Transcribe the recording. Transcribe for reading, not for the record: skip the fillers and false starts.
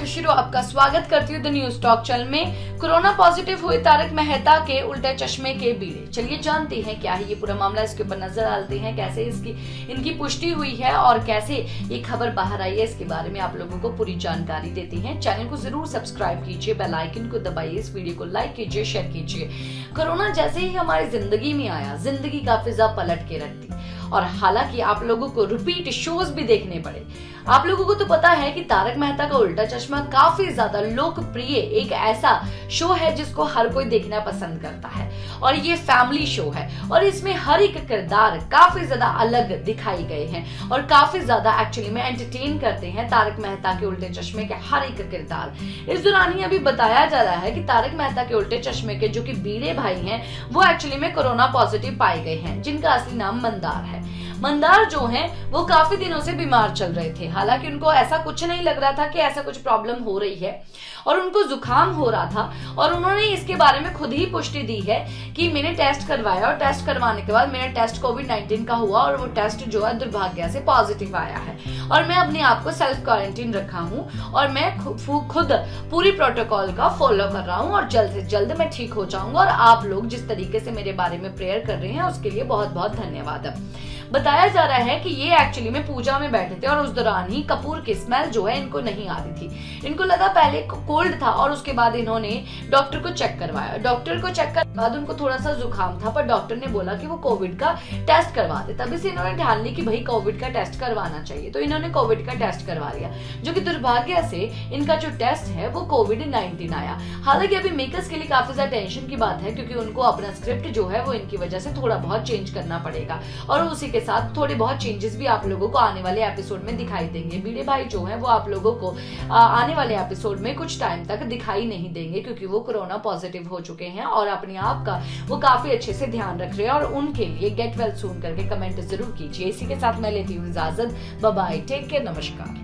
खुशरू आपका स्वागत करती हूँ द न्यूज टॉक चैनल में। कोरोना पॉजिटिव हुए तारक मेहता के उल्टे चश्मे के बीड़े, चलिए जानते हैं क्या है ये पूरा मामला। इसके ऊपर नजर डालते हैं कैसे इनकी पुष्टि हुई है और कैसे ये खबर बाहर आई है। इसके बारे में आप लोगों को पूरी जानकारी देते हैं। चैनल को जरूर सब्सक्राइब कीजिए, बेल आइकन को दबाइए, इस वीडियो को लाइक कीजिए, शेयर कीजिए। कोरोना जैसे ही हमारी जिंदगी में आया, जिंदगी का फिजा पलट के रख दी और हालांकि आप लोगों को रिपीट शोज भी देखने पड़े। आप लोगों को तो पता है कि तारक मेहता का उल्टा चश्मा काफी ज्यादा लोकप्रिय एक ऐसा शो है जिसको हर कोई देखना पसंद करता है और ये फैमिली शो है और इसमें हर एक किरदार काफी ज्यादा अलग दिखाए गए हैं और काफी ज्यादा एक्चुअली में एंटरटेन करते हैं तारक मेहता के उल्टे चश्मे के हर एक किरदार। इस दौरान ही अभी बताया जा रहा है कि तारक मेहता के उल्टे चश्मे के जो कि बीड़े भाई हैं वो एक्चुअली में कोरोना पॉजिटिव पाए गए हैं, जिनका असली नाम मंदार है। मंदार जो हैं वो काफी दिनों से बीमार चल रहे थे। हालांकि उनको ऐसा कुछ नहीं लग रहा था कि ऐसा कुछ प्रॉब्लम हो रही है और उनको जुकाम हो रहा था और उन्होंने इसके बारे में खुद ही पुष्टि दी है कि मैंने टेस्ट करवाया और टेस्ट करवाने के बाद मेरा टेस्ट कोविड-19 का हुआ और वो टेस्ट जो है दुर्भाग्य से पॉजिटिव आया है और मैं अपने आप को सेल्फ क्वारंटीन रखा हूँ और मैं खुद पूरी प्रोटोकॉल का फॉलो कर रहा हूँ और जल्द से जल्द मैं ठीक हो जाऊंगा। और आप लोग जिस तरीके से मेरे बारे में प्रेयर कर रहे हैं उसके लिए बहुत बहुत धन्यवाद। बताया जा रहा है कि ये एक्चुअली में पूजा में बैठे थे और उस दौरान ही कपूर की स्मेल जो है इनको नहीं आ रही थी। इनको लगा पहले कोल्ड था और उसके बाद इन्होंने डॉक्टर को चेक करवाया। डॉक्टर को चेक करने के बाद उनको थोड़ा सा जुकाम था पर डॉक्टर ने बोला कि वो कोविड का टेस्ट करवा दे। तभी से इन्होंने ठान ली कि भाई कोविड का टेस्ट करवाना चाहिए, तो इन्होंने कोविड का टेस्ट करवा लिया, जो कि दुर्भाग्य से इनका जो टेस्ट है वो कोविड-19 आया। हालांकि अभी मेकर्स के लिए काफी ज्यादा टेंशन की बात है क्योंकि उनको अपना स्क्रिप्ट जो है वो इनकी वजह से थोड़ा बहुत चेंज करना पड़ेगा और उसी के साथ थोड़े बहुत चेंजेस भी आप लोगों को आने वाले एपिसोड में दिखाई देंगे। बीड़े भाई जो है वो आप लोगों को आने वाले एपिसोड में कुछ टाइम तक दिखाई नहीं देंगे क्योंकि वो कोरोना पॉजिटिव हो चुके हैं और अपने आप का वो काफी अच्छे से ध्यान रख रहे हैं और उनके लिए गेट वेल सून करके कमेंट जरूर कीजिए। इसी के साथ मैं लेती हूँ इजाजत। बाय बाय, टेक केयर, नमस्कार।